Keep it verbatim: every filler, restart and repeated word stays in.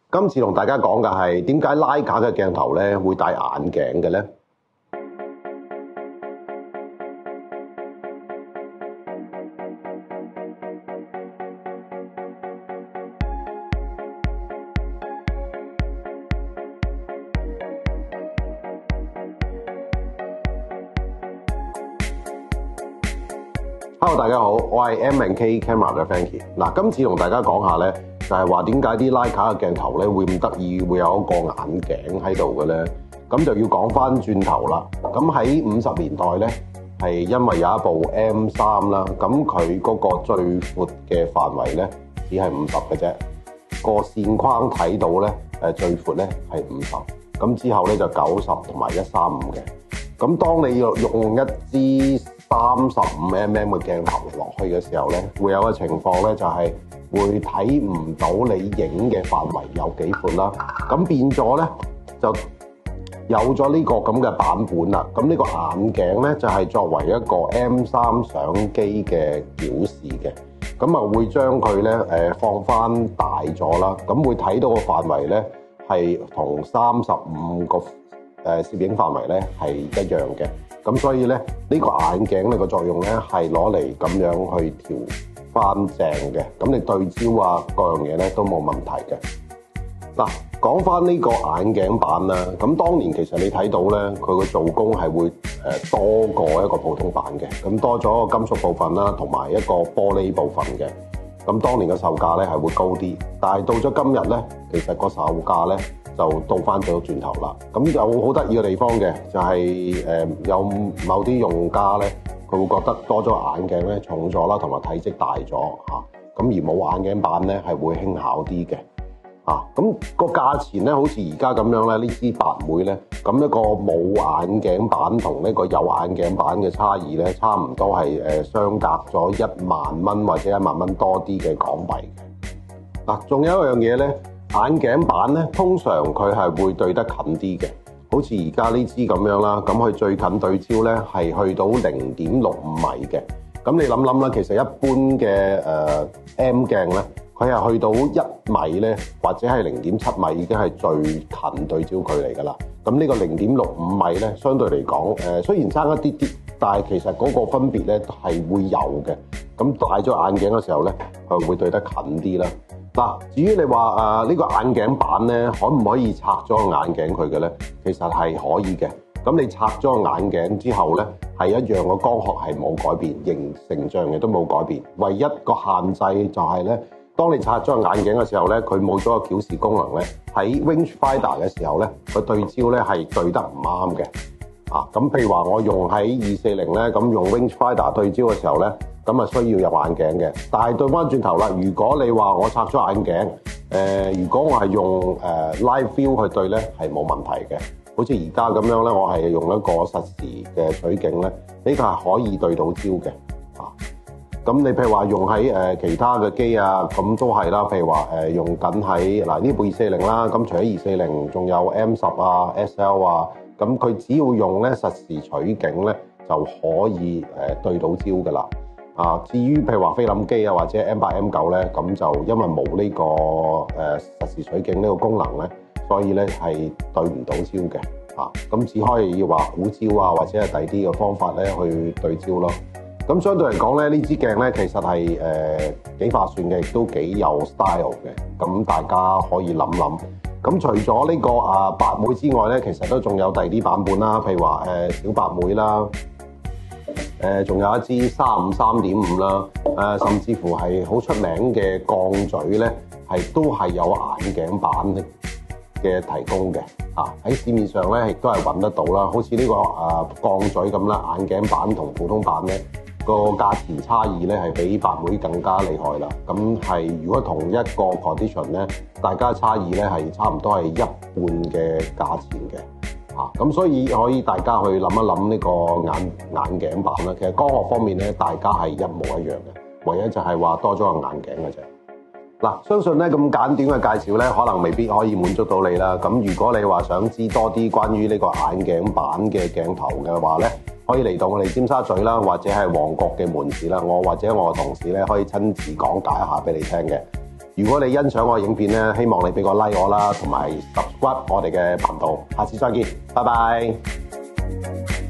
今次同大家講嘅係點解徠卡嘅鏡頭咧會戴眼鏡嘅咧？Hello， 大家好，我係 M and K Camera 嘅 Frankie。嗱，今次同大家講下咧，就係話點解啲徠卡嘅鏡頭咧會咁得意，會有一個眼鏡喺度嘅咧？咁就要講翻轉頭啦。咁喺五十年代咧，係因為有一部 M 三啦，咁佢嗰個最闊嘅範圍咧只係五十嘅啫。個線框睇到咧，誒最闊咧係五十，咁之後咧就九十同埋一三五嘅。咁當你用用一支三十五 mm 嘅鏡頭落去嘅時候咧，會有個情況咧，就係會睇唔到你影嘅範圍有幾闊啦。咁變咗咧，就有咗呢個咁嘅版本啦。咁呢個眼鏡咧，就係作為一個 M 三相機嘅表示嘅。咁啊，會將佢咧誒放翻大咗啦。咁會睇到個範圍咧係同三十五個誒攝影範圍咧係一樣嘅。咁所以咧，呢個眼鏡呢個作用咧係攞嚟咁樣去調翻正嘅。咁你對焦啊各樣嘢咧都冇問題嘅。嗱，講翻呢個眼鏡版啦。咁當年其實你睇到咧，佢個做工係會誒多過一個普通版嘅。咁多咗個金屬部分啦，同埋一個玻璃部分嘅。咁當年嘅售價咧係會高啲，但係到咗今日咧，其實個售價咧就倒翻咗轉頭啦。咁有好得意嘅地方嘅，就係、是、誒、呃、有某啲用家咧，佢會覺得多咗眼鏡咧重咗啦，同埋體積大咗嚇。咁、啊、而冇眼鏡版咧係會輕巧啲嘅。啊，咁、那個價錢咧，好似而家咁樣咧，呢支八妹咧，咁一個冇眼鏡版同呢個有眼鏡版嘅差異咧，差唔多係誒相隔咗一萬蚊或者一萬蚊多啲嘅港幣嘅。嗱、啊，仲有一樣嘢咧，眼鏡版咧，通常佢係會對得近啲嘅，好似而家呢支咁樣啦，咁佢最近對焦咧係去到零點六五米嘅。咁你諗諗啦，其實一般嘅誒、呃、M 鏡咧，佢係去到一米咧，或者係零點七米已經係最近對焦距離㗎啦。咁呢個零點六五米咧，相對嚟講，誒、呃、雖然差一啲啲，但係其實嗰個分別咧係會有嘅。咁戴咗眼鏡嘅時候咧，佢會對得近啲啦。嗱，至於你話誒呢個眼鏡版咧，可唔可以拆咗個眼鏡佢嘅咧？其實係可以嘅。咁你拆咗個眼鏡之後咧，係一樣個光學係冇改變，形成像嘅都冇改變。唯一個限制就係咧，當你拆咗個眼鏡嘅時候咧，佢冇咗個矯視功能咧，喺 range finder 嘅時候咧，佢對焦咧係對得唔啱嘅。啊，咁譬如話我用喺二四零咧，咁用 range finder 對焦嘅時候咧，咁啊需要有眼鏡嘅。但係對翻轉頭啦，如果你話我拆咗眼鏡，誒、呃，如果我係用誒、呃、live view 去對咧，係冇問題嘅。好似而家咁樣咧，我係用一個實時嘅取景咧，呢個係可以對到焦嘅。啊，咁你譬如話用喺誒、呃、其他嘅機啊，咁都係啦。譬如話誒、呃、用緊喺嗱呢部二四零啦，咁除咗二四零，仲有 M 十啊、S L 啊，咁佢只要用咧實時取景咧，就可以誒、呃、對到焦噶啦。啊，至於譬如話菲林機啊，或者 M 八 M 九咧，咁就因為冇呢、這個誒、呃、實時取景呢個功能咧。所以咧係對唔到焦嘅，啊，咁只可以話估焦啊，或者係第啲嘅方法咧去對焦咯。咁相對嚟講咧，呢支鏡咧其實係誒幾划算嘅，亦都幾有 style 嘅。咁大家可以諗諗。咁除咗呢個啊八妹之外咧，其實都仲有第啲版本啦，譬如話誒小八妹啦，誒仲有一支三五三點五啦，誒甚至乎係好出名嘅鋼嘴咧，係都係有眼鏡版嘅提供嘅，啊喺市面上咧亦都係揾得到啦。好似呢、這個誒鋼嘴咁啦，眼鏡版同普通版咧個價錢差異咧係比八妹更加厲害啦。咁係如果同一個 condition 咧，大家差異咧係差唔多係一半嘅價錢嘅，啊咁所以可以大家去諗一諗呢個眼眼鏡版啦。其實光學方面咧，大家係一模一樣嘅，唯一就係話多咗個眼鏡嘅啫。嗱，相信咧咁簡短嘅介紹咧，可能未必可以滿足到你啦。咁如果你話想知多啲關於呢個眼鏡版嘅鏡頭嘅話咧，可以嚟到我哋尖沙咀啦，或者係旺角嘅門市啦，我或者我嘅同事咧可以親自講解一下俾你聽嘅。 如果你欣賞我嘅影片咧，希望你俾個 like 我啦，同埋 subscribe 我哋嘅頻道。下次再見，拜拜。